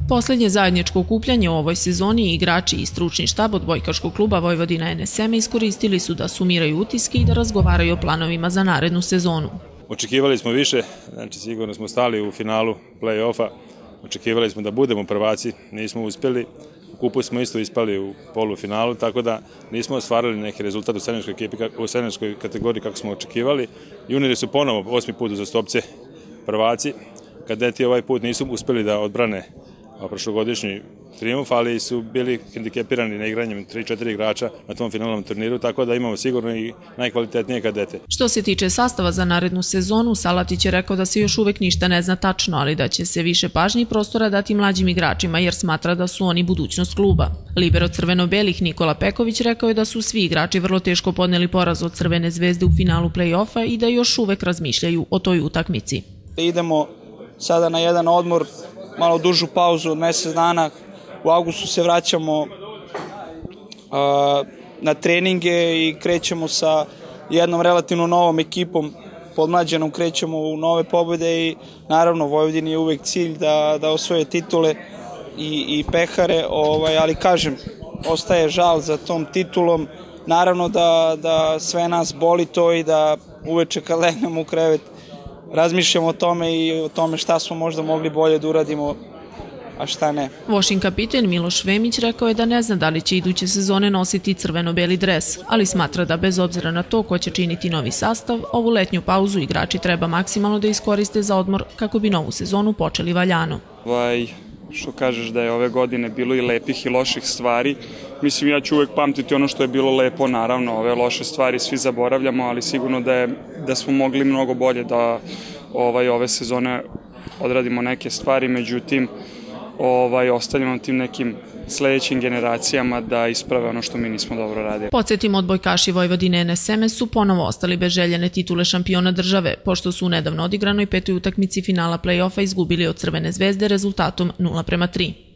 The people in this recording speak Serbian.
Poslednje zajedničko okupljanje u ovoj sezoni igrači i stručni štab odbojkaškog kluba Vojvodina NSM iskoristili su da sumiraju utiske i da razgovaraju o planovima za narednu sezonu. Očekivali smo više, znači sigurno smo stali u finalu play-offa, očekivali smo da budemo prvaci, nismo uspjeli, u kupu smo isto ispali u polufinalu, tako da nismo ostvarili neki rezultat u seniorskoj kategoriji kako smo očekivali. Juniori su ponovo 8. put uzastopce prvaci, kadeti ovaj put nisu uspjeli da odbrane prošlogodišnji trijumf, ali su bili hendikepirani na igranjem 3-4 igrača na tom finalnom turniru, tako da imamo sigurno i najkvalitetnije kadete. Što se tiče sastava za narednu sezonu, Salatić je rekao da se još uvek ništa ne zna tačno, ali da će se više pažnje i prostora dati mlađim igračima jer smatra da su oni budućnost kluba. Libero crveno-belih Nikola Peković rekao je da su svi igrači vrlo teško podneli poraz od Crvene zvezde u finalu play-offa i da još uvek razmišljaju o toj utakmici. Idemo sada na jedan odmor, malo dužu pauzu od mjesec dana. U avgustu se vraćamo na treninge i krećemo sa jednom relativno novom ekipom. Podmlađenom krećemo u nove pobjede i naravno Vojvodini je uvek cilj da osvoje titule i pehare, ali kažem, ostaje žal za tom titulom. Naravno da sve nas boli to i da uveče kad legnemo u krevet razmišljamo o tome i o tome šta smo možda mogli bolje da uradimo, a šta ne. Vošin kapiten Miloš Vemić rekao je da ne zna da li će iduće sezone nositi crveno-beli dres, ali smatra da bez obzira na to ko će činiti novi sastav, ovu letnju pauzu igrači treba maksimalno da iskoriste za odmor kako bi novu sezonu počeli valjano. Što kažeš da je ove godine bilo i lepih i loših stvari. Mislim, ja ću uvek pamtiti ono što je bilo lepo, naravno, ove loše stvari svi zaboravljamo, ali sigurno da smo mogli mnogo bolje da ove sezone odradimo neke stvari, međutim, ostavljamo tim nekim sledećim generacijama da isprave ono što mi nismo dobro radili. Podsjetimo, odbojkaši Vojvodine NSM su ponovo ostali bez željene titule šampiona države, pošto su u nedavno odigranoj 5. utakmici finala play-offa izgubili od Crvene zvezde rezultatom 0:3.